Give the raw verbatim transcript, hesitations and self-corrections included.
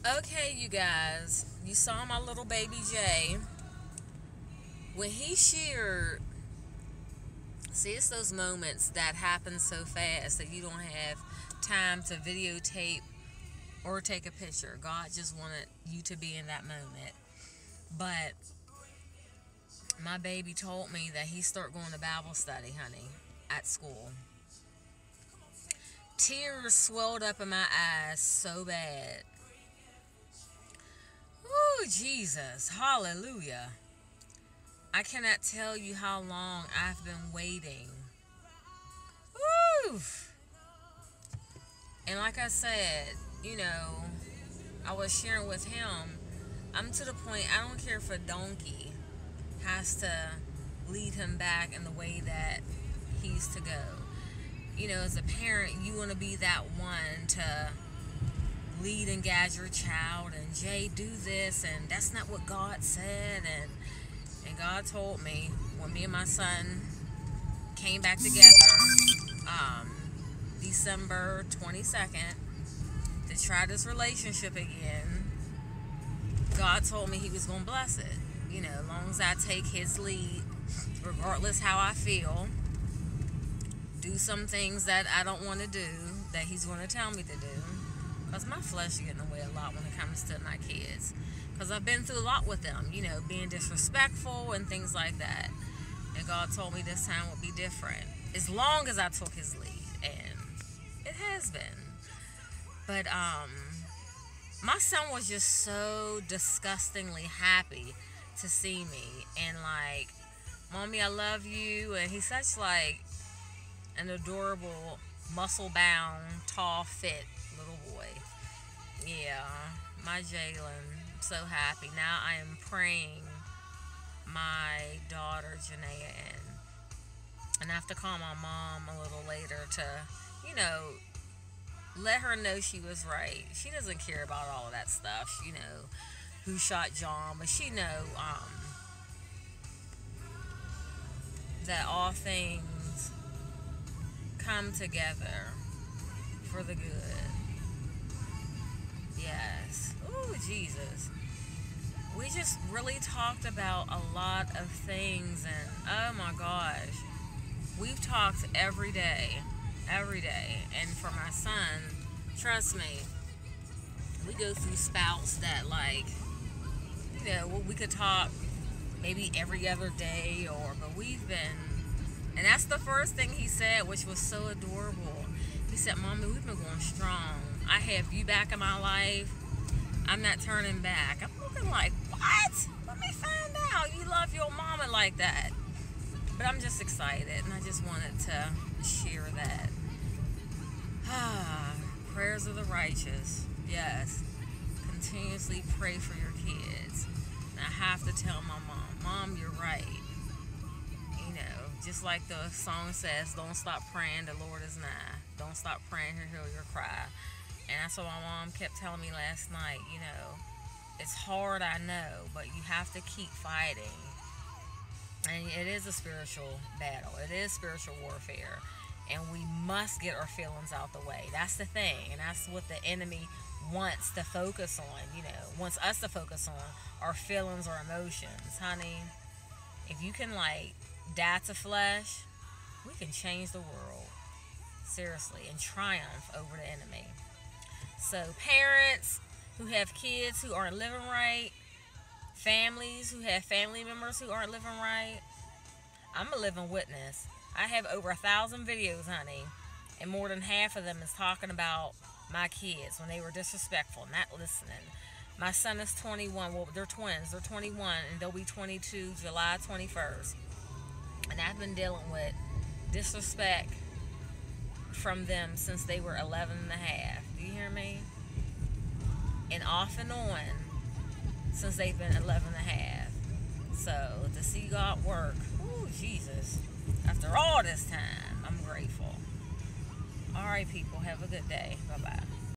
Okay, you guys, you saw my little baby Jay. When he shared, see, it's those moments that happen so fast that you don't have time to videotape or take a picture. God just wanted you to be in that moment. But my baby told me that he started going to Bible study, honey, at school. Tears swelled up in my eyes so bad. Ooh, Jesus, hallelujah. I cannot tell you how long I've been waiting. Woo! And like I said, you know, I was sharing with him, I'm to the point, I don't care if a donkey has to lead him back in the way that he's to go. You know, as a parent, you want to be that one to lead and guide your child, and Jay, do this, and that's not what God said. And and God told me when me and my son came back together, um, December twenty-second, to try this relationship again, God told me he was going to bless it. You know, as long as I take his lead, regardless how I feel, do some things that I don't want to do, that he's going to tell me to do. Because my flesh is getting away a lot when it comes to my kids. Because I've been through a lot with them, you know, being disrespectful and things like that. And God told me this time would be different, as long as I took his lead. And it has been. But um, my son was just so disgustingly happy to see me. And like, Mommy, I love you. And he's such like an adorable, muscle-bound, tall, fit little boy. Yeah, my Jalen. I'm so happy. Now I am praying my daughter Janaea in. And I have to call my mom a little later to, you know, let her know she was right. She doesn't care about all of that stuff. You know, who shot John, but she know um, that all things come together for the good. Yes. Ooh, Jesus. We just really talked about a lot of things, and oh my gosh, we've talked every day, every day. And for my son, trust me, we go through spouts that, like, you know, we could talk maybe every other day, or but we've been. And that's the first thing he said, which was so adorable. He said, Mommy, we've been going strong. I have you back in my life. I'm not turning back. I'm looking like, what? Let me find out. You love your mama like that. But I'm just excited, and I just wanted to share that. Ah, prayers of the righteous. Yes. Continuously pray for your kids. And I have to tell my mom, Mom, you're right. You know, just like the song says, don't stop praying, the Lord is nigh. Don't stop praying, he'll hear your cry. And that's what my mom kept telling me last night, you know, it's hard, I know, but you have to keep fighting. And it is a spiritual battle. It is spiritual warfare. And we must get our feelings out the way. That's the thing. And that's what the enemy wants to focus on, you know, wants us to focus on, our feelings or emotions. Honey, if you can, like, die to flesh, we can change the world. Seriously. And triumph over the enemy. So parents who have kids who aren't living right, families who have family members who aren't living right, I'm a living witness. I have over a thousand videos, honey, and more than half of them is talking about my kids when they were disrespectful, not listening. My son is twenty-one. Well, they're twins. They're twenty-one, and they'll be twenty-two July twenty-first. And I've been dealing with disrespect from them since they were eleven and a half. Do you hear me? And off and on since they've been eleven and a half. So to see God work, ooh, Jesus, after all this time, I'm grateful. All right, people, have a good day. Bye-bye.